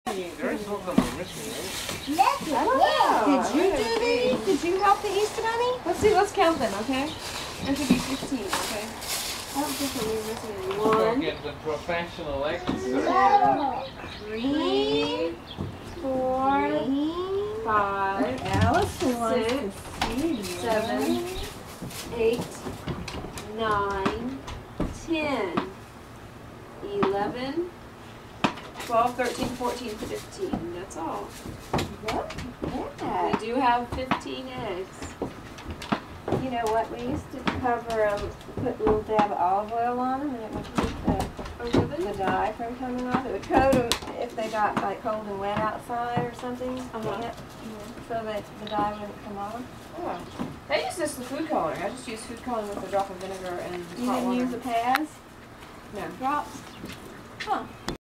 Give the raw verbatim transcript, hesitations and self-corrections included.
There is something we're missing, right? I don't know. Did you do these? Did you help the Easter Bunny? Let's see, let's count them, okay? There should be fifteen, okay? I don't think we're missing any. We'll One, get the professional exercise. Three, four, three, five, Allison wants six, to see you. seven, eight, nine, ten, eleven, twelve, thirteen, fourteen, fifteen. That's all. Look at that. We do have fifteen eggs. You know what? We used to cover them, put a little dab of olive oil on them, and it would keep the, Oh, really? the dye from coming off. It would coat them if they got like cold and wet outside or something. Uh-huh. Yep. So that the dye wouldn't come off. Oh. I use this for food coloring. I just use food coloring with a drop of vinegar and You hot didn't water. use the pads? No. Drops? Huh.